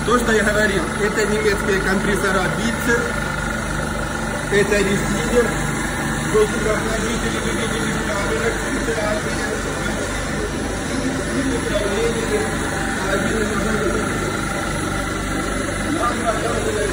То, что я говорил, это немецкие компрессора Bitzer, это ресивер, воздухоохладители, вы видели в камерах, специальные, управление, один из оборудований. Нам показывает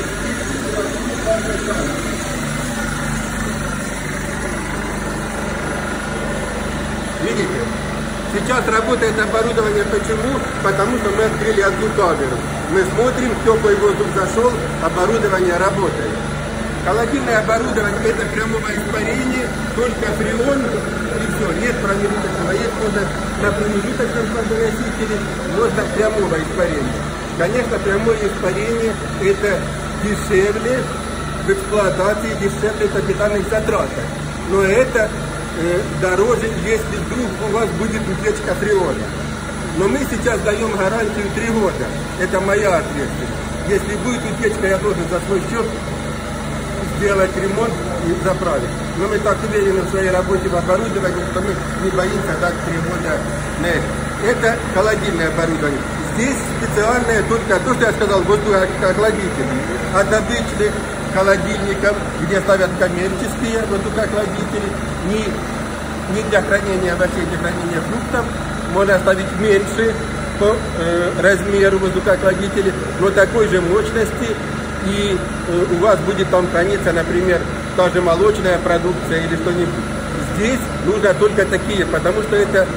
видите? Сейчас работает оборудование. Почему? Потому что мы открыли одну камеру. Мы смотрим, теплый воздух зашел, оборудование работает. Холодильное оборудование — это прямого испарения, только фреон и все. Нет промежуточного. Есть можно на промежуточном носителе, можно прямого испарения. Конечно, прямое испарение — это дешевле в эксплуатации, дешевле капитальных затратах. Но это дороже, если вдруг у вас будет утечка фреона. Но мы сейчас даем гарантию 3 года. Это моя ответственность. Если будет утечка, я должен за свой счет сделать ремонт и заправить. Но мы так уверены в своей работе в оборудовании, что мы не боимся дать 3 года на это. Это холодильное оборудование. Здесь специальное только то, что я сказал, воздухоохладитель. От обычных холодильников, где ставят коммерческие воздухоохладители, не для хранения овощей, для хранения фруктов, можно оставить меньше по размеру воздухоохладителя, но такой же мощности, и у вас будет там храниться, например, та же молочная продукция или что-нибудь. Здесь нужно только такие, потому что это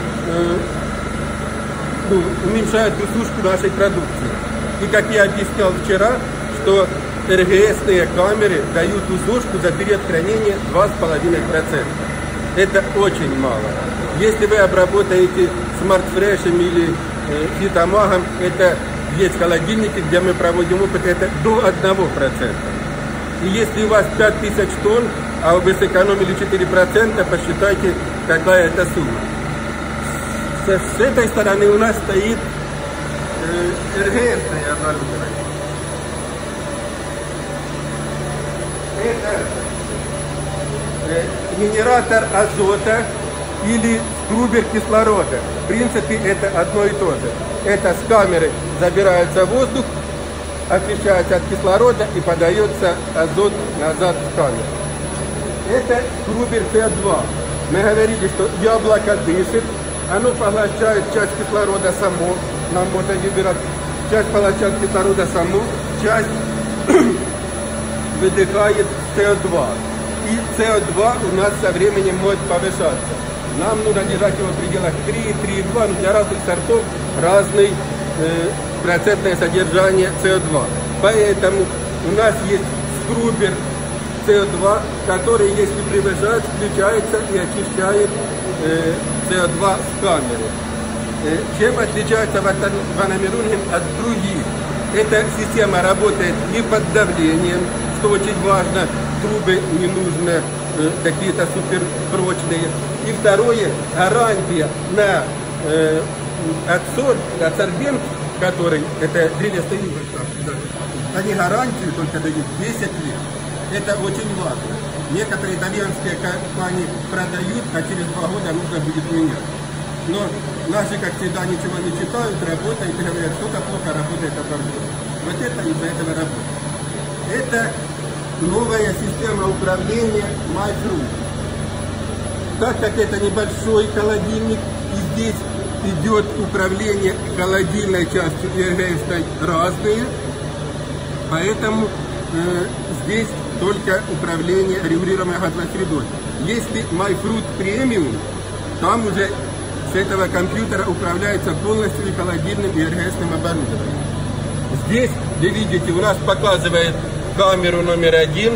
уменьшает усушку нашей продукции. И как я объяснял вчера, что РГСные камеры дают усушку за период хранения 2,5%. Это очень мало. Если вы обработаете смарт-фрешем или фитомагом, это есть холодильники, где мы проводим опыт, это до 1%. И если у вас 5000 тонн, а вы сэкономили 4%, посчитайте, какая это сумма. С этой стороны у нас стоит РГСное оборудование. Это генератор азота или скрубер кислорода. В принципе, это одно и то же. Это с камеры забирается воздух, очищается от кислорода и подается азот назад в камеру. Это скрубер СО2. Мы говорили, что яблоко дышит, оно поглощает часть кислорода само, нам можно выбирать, часть поглощает кислорода само, часть выдыхает СО2. И СО2 у нас со временем может повышаться. Нам нужно держать его в пределах 3,2, но для разных сортов разное процентное содержание СО2. Поэтому у нас есть скрубер СО2, который, если превышает, включается и очищает СО2 с камеры. Чем отличается ванамирунген от других? Эта система работает не под давлением, что очень важно, трубы не нужно какие-то суперпрочные. И второе, гарантия на адсорбент, который, это древесный импорт, они гарантию только дают 10 лет. Это очень важно. Некоторые итальянские компании продают, а через 2 года нужно будет менять. Но наши, как всегда, ничего не читают, работают и говорят, что-то плохо работает оборудование. Вот это из-за этого работает. Это новая система управления MyFruit. Так как это небольшой холодильник, и здесь идет управление холодильной частью и РГСной разные, поэтому здесь только управление регулируемой газовой средой. Если MyFruit Premium, там уже с этого компьютера управляется полностью и холодильным, и РГСным оборудованием. Здесь, вы видите, у нас показывает камеру номер 1,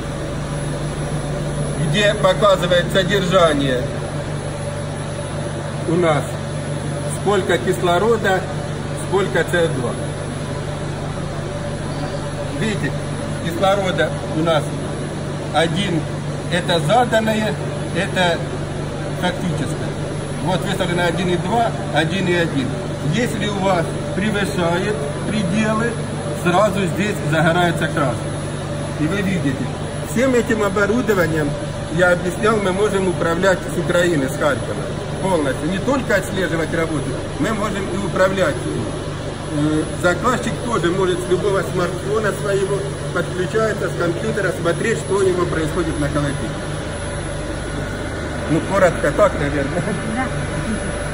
где показывает содержание у нас, сколько кислорода, сколько СО2. Видите, кислорода у нас 1, это заданное, это фактическое. Вот выставлено 1,2, 1,1. Если у вас превышает пределы, сразу здесь загорается красный. И вы видите, всем этим оборудованием, я объяснял, мы можем управлять с Украины, с Харькова полностью. Не только отслеживать работу, мы можем и управлять. Заказчик тоже может с любого смартфона своего подключается с компьютера, смотреть, что у него происходит на холодильнике. Ну, коротко так, наверное. Да.